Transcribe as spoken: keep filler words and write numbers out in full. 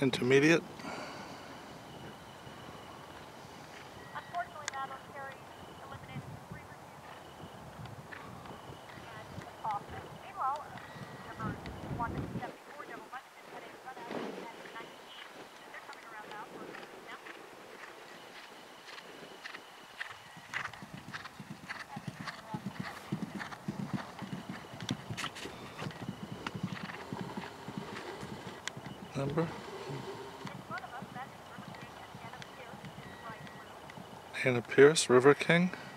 intermediate. Unfortunately, Madeline Carey eliminated three reviews and a toss. Meanwhile, uh, number one seventy-four, Devil Munchkin, had a run out at nineteen. They're coming around now for the snap. Number. In front of us, that is River King and Anna Pierce in bright blue. Anna Pierce, River King.